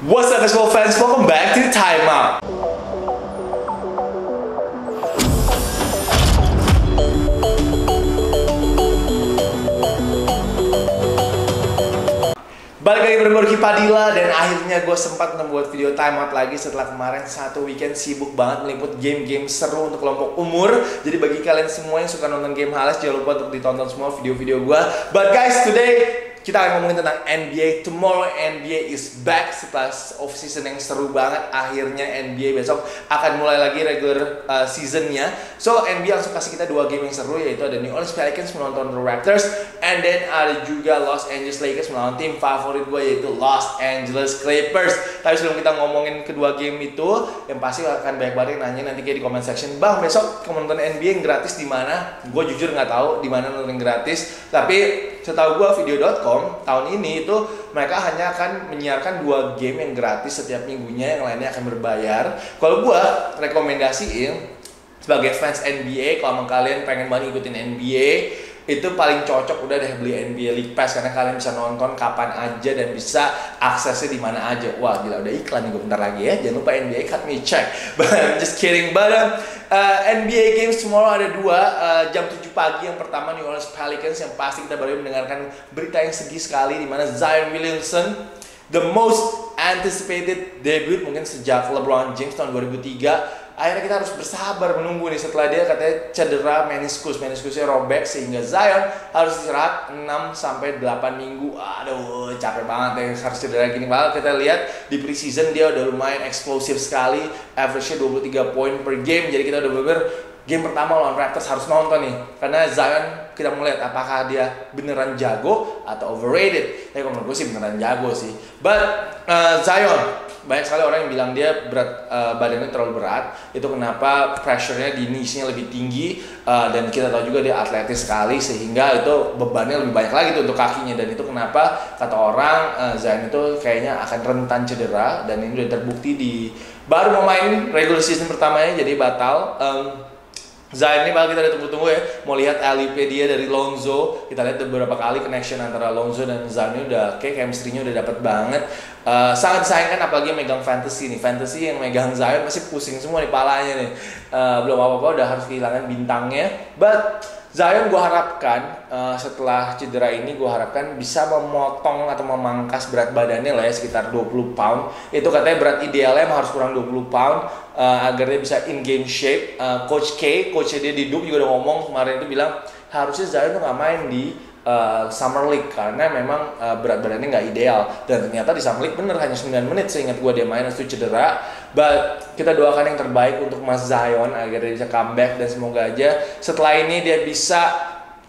What's up basketball fans, welcome back to Time Out. Balik lagi bersama Rocky Padila dan akhirnya gue sempat membuat video time out lagi setelah kemarin satu weekend sibuk banget meliput game-game seru untuk kelompok umur. Jadi bagi kalian semua yang suka nonton game Hales, jangan lupa untuk ditonton semua video-video gue. But guys, today kita akan ngomongin tentang NBA. Tomorrow NBA is back setelah off season yang seru banget. Akhirnya NBA besok akan mulai lagi regular seasonnya. So NBA langsung kasih kita dua game yang seru, yaitu ada New Orleans Pelicans melawan the Raptors, and then ada juga Los Angeles Lakers melawan tim favorit gue yaitu Los Angeles Clippers. Tapi sebelum kita ngomongin kedua game itu, yang pasti akan banyak banget yang nanya nanti kayak di comment section, bang besok kamu nonton NBA yang gratis di mana? Gue jujur nggak tahu di mana nonton gratis. Tapi setahu gue video.com tahun ini itu mereka hanya akan menyiarkan 2 game yang gratis setiap minggunya, yang lainnya akan berbayar. Kalau gue rekomendasiin sebagai fans NBA, kalau kalian pengen banget ikutin NBA, itu paling cocok udah deh beli NBA League Pass, karena kalian bisa nonton kapan aja dan bisa aksesnya di mana aja. Wah gila, udah iklan nih gue bentar lagi ya. Jangan lupa NBA cut me check. But I'm just kidding. But NBA games tomorrow ada 2 jam 7 pagi. Yang pertama New Orleans Pelicans, yang pasti kita baru mendengarkan berita yang sedih sekali di mana Zion Williamson, the most anticipated debut mungkin sejak LeBron James tahun 2003. Akhirnya kita harus bersabar menunggu nih setelah dia katanya cedera meniskusnya robek, sehingga Zion harus istirahat 6-8 minggu. Aduh capek banget ya harus cedera gini banget. Kita lihat di preseason dia udah lumayan eksplosif sekali, average-nya 23 poin per game. Jadi kita udah bener game pertama lawan Raptors harus nonton nih, karena Zion kita mau lihat apakah dia beneran jago atau overrated. Tapi kalau menurut gue sih beneran jago sih. But Zion, banyak sekali orang yang bilang dia berat, badannya terlalu berat. Itu kenapa pressure-nya di knees-nya lebih tinggi, dan kita tahu juga dia atletis sekali, sehingga itu bebannya lebih banyak lagi tuh untuk kakinya. Dan itu kenapa kata orang Zion itu kayaknya akan rentan cedera, dan ini udah terbukti di baru mau main regular season pertamanya jadi batal. Zion ini bakal kita udah tunggu-tunggu ya, mau lihat LIP dia dari Lonzo. Kita lihat beberapa kali connection antara Lonzo dan Zion ini udah kayak chemistry-nya udah dapet banget. Sangat disayangkan apalagi megang fantasy nih. Fantasy yang megang Zion masih pusing semua di palanya nih. Belum apa-apa udah harus kehilangan bintangnya. But Zion gue harapkan setelah cedera ini gue harapkan bisa memotong atau memangkas berat badannya lah ya, sekitar 20 pound. Itu katanya berat idealnya harus kurang 20 pound agar dia bisa in game shape. Coachnya dia di Duke juga udah ngomong kemarin itu bilang harusnya Zion tuh nggak main di Summer League karena memang berat badannya nggak ideal, dan ternyata di Summer League bener hanya 9 menit seingat gue dia main itu cedera. But kita doakan yang terbaik untuk Mas Zion agar dia bisa comeback, dan semoga aja setelah ini dia bisa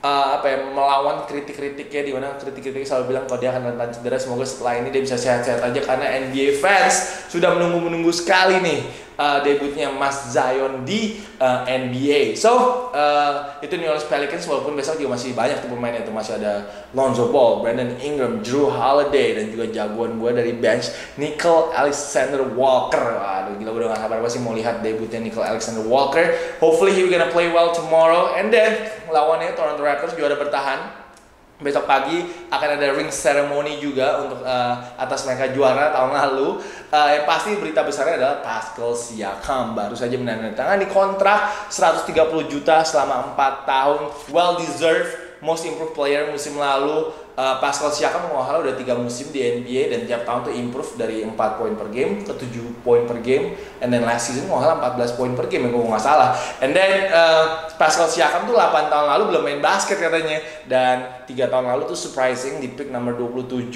melawan kritik-kritiknya, di mana kritik-kritiknya selalu bilang kalau dia akan rentan cedera. Semoga setelah ini dia bisa sehat-sehat aja, karena NBA fans sudah menunggu sekali nih debutnya Mas Zion di NBA. So itu New Orleans Pelicans, walaupun besok juga masih banyak tuh pemainnya. Itu masih ada Lonzo Ball, Brandon Ingram, Drew Holiday, dan juga jagoan gue dari bench Nickeil Alexander-Walker. Aduh gila, udah gak sabar apa sih mau lihat debutnya Nickeil Alexander-Walker. Hopefully he gonna play well tomorrow, and then lawannya Toronto Raptors juara bertahan. Besok pagi akan ada ring ceremony juga untuk atas mereka juara tahun lalu. Yang pasti berita besarnya adalah Pascal Siakam baru saja menandatangani kontrak 130 juta selama 4 tahun. Well deserved most improved player musim lalu. Pascal Siakam kalau udah 3 musim di NBA, dan tiap tahun tuh improve dari 4 poin per game ke 7 poin per game, and then last season kalau 14 poin per game, kalau nggak salah. And then Pascal Siakam tuh 8 tahun lalu belum main basket katanya, dan 3 tahun lalu tuh surprising di pick nomor 27.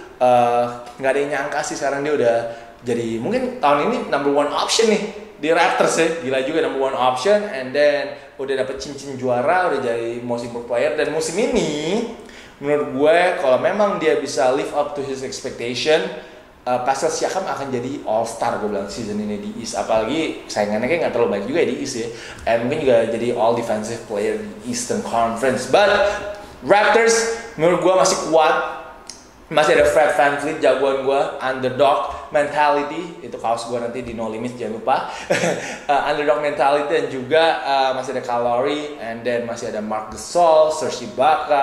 Nggak ada yang nyangka sih sekarang dia udah jadi mungkin tahun ini number 1 option nih di Raptors ya. Gila juga, number 1 option, and then udah dapet cincin juara, udah jadi most improved player. Dan musim ini menurut gue kalau memang dia bisa live up to his expectation, Pascal Siakam akan jadi all star gue bilang season ini di East. Apalagi saingannya kayak nggak terlalu baik juga ya di East ya, and mungkin juga jadi all defensive player di Eastern Conference. But Raptors menurut gue masih kuat, masih ada Fred VanVleet jagoan gue, underdog mentality, itu kaos gue nanti di No Limit jangan lupa. Underdog mentality, dan juga masih ada Kyle Lowry, and then masih ada Marc Gasol, Serge Ibaka,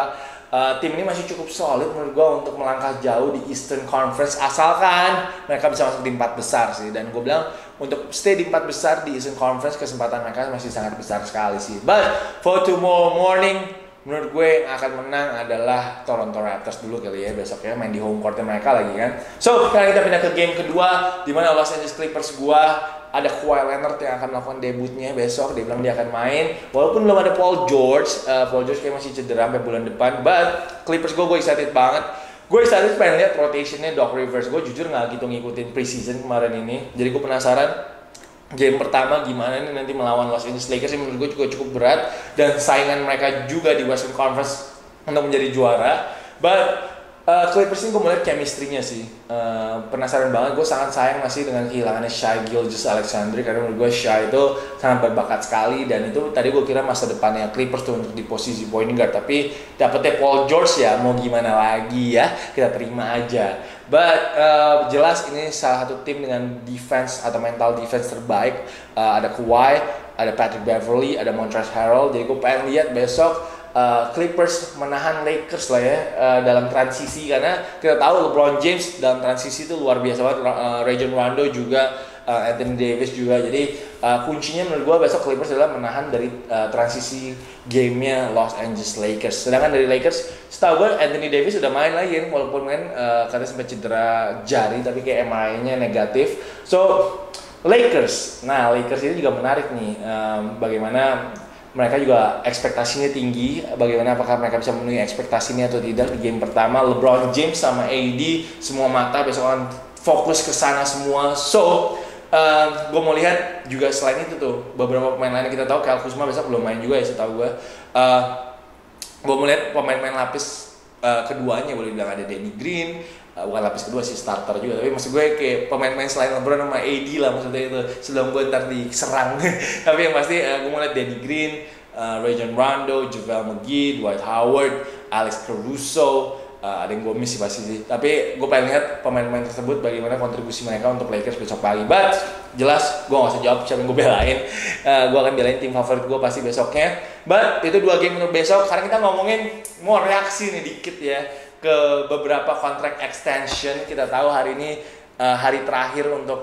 tim ini masih cukup solid menurut gue untuk melangkah jauh di Eastern Conference asalkan mereka bisa masuk di 4 besar sih. Dan gue bilang untuk stay di 4 besar di Eastern Conference kesempatan mereka masih sangat besar sekali sih. But for tomorrow morning, menurut gue yang akan menang adalah Toronto Raptors dulu kali ya, besoknya main di home courtnya mereka lagi kan. So sekarang kita pindah ke game kedua, di mana Los Angeles Clippers gue ada Kawhi Leonard yang akan melakukan debutnya besok. Dia bilang dia akan main walaupun belum ada Paul George. Paul George kayak masih cedera sampai bulan depan. But Clippers gue excited banget. Gue excited pengen lihat rotationnya Doc Rivers. Gue jujur nggak gitu ngikutin preseason kemarin ini, jadi gue penasaran game pertama gimana nih nanti melawan Los Angeles Lakers. Menurut gue juga cukup berat dan saingan mereka juga di Western Conference untuk menjadi juara. But Clippers ini gue melihat chemistry-nya sih. Penasaran banget. Gue sangat sayang masih dengan kehilangannya Shai Gilgeous-Alexander, karena menurut gue Shai itu sangat berbakat sekali, dan itu tadi gue kira masa depannya Clippers tuh untuk di posisi point guard, tapi dapetnya Paul George ya, mau gimana lagi ya, kita terima aja. But jelas ini salah satu tim dengan defense atau mental defense terbaik. Ada Kawhi, ada Patrick Beverley, ada Montrezl Harrell. Jadi gue pengen lihat besok Clippers menahan Lakers lah ya dalam transisi, karena kita tahu LeBron James dalam transisi itu luar biasa banget. Rajon Rondo juga, Anthony Davis juga. Jadi kuncinya menurut gue besok Clippers adalah menahan dari transisi gamenya Los Angeles Lakers. Sedangkan dari Lakers, setahu gue Anthony Davis sudah main lagi, walaupun main katanya sempat cedera jari, tapi kayak MRI-nya negatif. So Lakers, nah Lakers ini juga menarik nih, bagaimana mereka juga ekspektasinya tinggi. Bagaimana, apakah mereka bisa memenuhi ekspektasinya atau tidak di game pertama. LeBron James sama AD semua mata besok akan fokus ke sana semua. So gue mau lihat juga selain itu tuh beberapa pemain lain kita tahu. Kyle Kuzma besok belum main juga ya setahu gue. Gue mau lihat pemain-pemain lapis keduanya, boleh bilang ada Danny Green. Bukan lapis kedua sih, starter juga, tapi maksud gue kayak pemain-pemain selain LeBron sama AD lah, maksudnya itu sebelum gue ntar diserang. Tapi yang pasti gue mau lihat Danny Green, Rajon Rondo, JaVale McGee, Dwight Howard, Alex Caruso, ada yang gue miss sih pasti sih. Tapi gue pengen lihat pemain-pemain tersebut bagaimana kontribusi mereka untuk Lakers besok pagi. But jelas gue gak usah jawab siapa yang gue belain. Gue akan belain tim favorit gue pasti besoknya. But itu 2 game untuk besok. Sekarang kita ngomongin mau reaksi nih dikit ya ke beberapa kontrak extension. Kita tahu hari ini hari terakhir untuk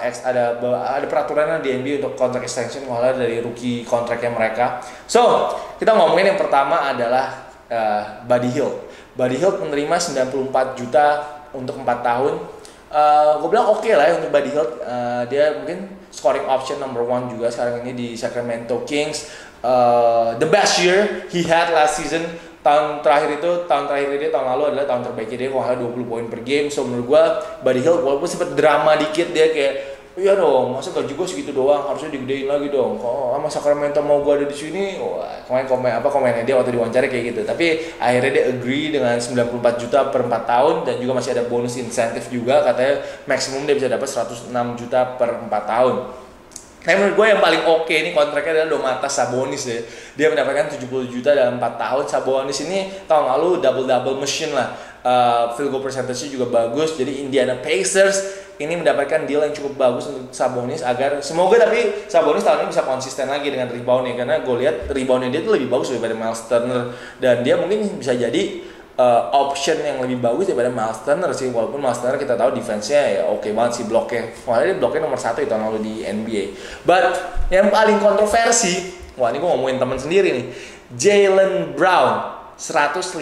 ada peraturan di NBA untuk kontrak extension mulai dari rookie kontraknya mereka. So kita ngomongin yang pertama adalah Buddy Hield. Buddy Hield menerima 94 juta untuk 4 tahun. Gue bilang oke lah ya untuk Buddy Hield. Dia mungkin scoring option number 1 juga sekarang ini di Sacramento Kings. The best year he had last season. Tahun terakhir dia tahun lalu adalah tahun terbaiknya dia, kalau 20 poin per game. So menurut gue Buddy Hield walaupun sempat drama dikit, dia kayak iya dong, masa gaji gue segitu doang, harusnya digedein lagi dong. Kok sama Sacramento mau gue ada di sini? Wah, komennya dia waktu diwawancara kayak gitu. Tapi akhirnya dia agree dengan 94 juta per 4 tahun, dan juga masih ada bonus insentif juga, katanya maksimum dia bisa dapat 106 juta per 4 tahun. Tapi menurut gue yang paling oke ini kontraknya adalah Domantas Sabonis ya. Dia mendapatkan 70 juta dalam 4 tahun. Sabonis ini tahun lalu double machine lah. Field goal percentage-nya juga bagus. Jadi Indiana Pacers ini mendapatkan deal yang cukup bagus untuk Sabonis, agar semoga tapi Sabonis tahun ini bisa konsisten lagi dengan rebound-nya, karena gue lihat rebound-nya dia tuh lebih bagus daripada Miles Turner, dan dia mungkin bisa jadi option yang lebih bagus daripada Miles Turner sih. Walaupun Miles Turner kita tahu defense-nya ya oke banget sih, bloknya. Wah, dia bloknya nomor 1 tahun lalu di NBA. But yang paling kontroversi, wah ini gue ngomongin temen sendiri nih, Jaylen Brown 115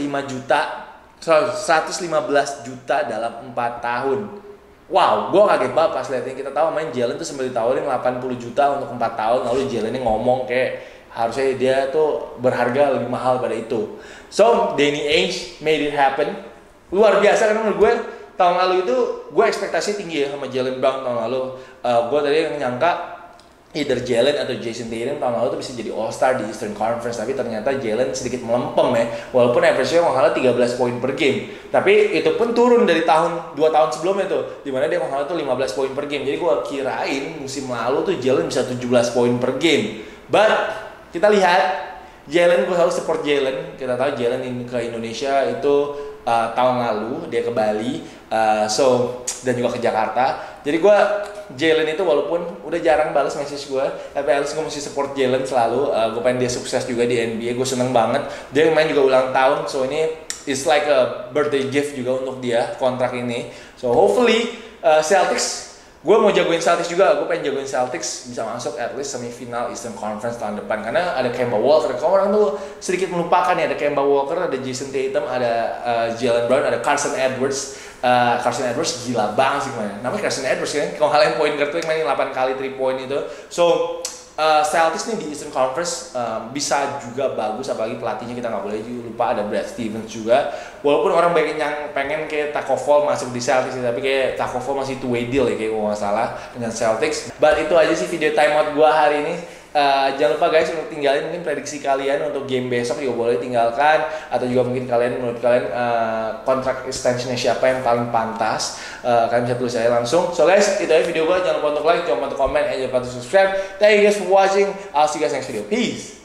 juta dalam 4 tahun. Wow, gue kaget banget pas liatnya. Kita tahu main Jaylen tuh sempat ditawarin 80 juta untuk 4 tahun, lalu Jaylen ini ngomong kayak harusnya dia tuh berharga lebih mahal pada itu. So Danny Ainge made it happen. Luar biasa, karena menurut gue tahun lalu itu gue ekspektasi tinggi ya sama Jaylen Brown tahun lalu. Gue tadi yang nyangka either Jaylen atau Jason Tatum tahun lalu tuh bisa jadi All Star di Eastern Conference, tapi ternyata Jaylen sedikit melempem ya. Walaupun average-nya kalau 13 poin per game, tapi itu pun turun dari 2 tahun sebelumnya tuh, dimana dia kalau tuh 15 poin per game. Jadi gue kirain musim lalu tuh Jaylen bisa 17 poin per game. But kita lihat Jaylen, gue selalu support Jaylen. Kita tahu Jaylen ke Indonesia itu tahun lalu dia ke Bali, dan juga ke Jakarta. Jadi gue Jaylen itu walaupun udah jarang balas message gue, tapi harus gue mesti support Jaylen selalu. Gue pengen dia sukses juga di NBA. Gue seneng banget. Dia main juga ulang tahun, so ini it's like a birthday gift juga untuk dia kontrak ini. So hopefully Celtics, gue mau jagoin Celtics juga. Gue pengen jagoin Celtics bisa masuk at least semifinal Eastern Conference tahun depan, karena ada Kemba Walker. Kalau orang tuh sedikit melupakan ya, ada Kemba Walker, ada Jason Tatum, ada Jaylen Brown, ada Carson Edwards. Carson Edwards gila banget sih mainnya. Namanya Carson Edwards kan, kalau kalian point guard tuh yang mainin 8 kali 3 point itu. So Celtics nih di Eastern Conference bisa juga bagus, apalagi pelatihnya kita nggak boleh lupa, ada Brad Stevens juga. Walaupun orang banyak yang pengen kayak Taco Fall masuk di Celtics, tapi kayak Taco Fall masih two-way deal ya kayak gue nggak salah dengan Celtics. But itu aja sih video timeout gue hari ini. Jangan lupa guys untuk tinggalin mungkin prediksi kalian untuk game besok juga boleh tinggalkan, atau juga mungkin menurut kalian kontrak extensionnya siapa yang paling pantas, kalian bisa tulis saya langsung. So guys, itu aja video gue. Jangan lupa untuk like, jangan lupa untuk comment, and jangan lupa untuk subscribe. Thank you guys for watching. I'll see you guys next video. Peace.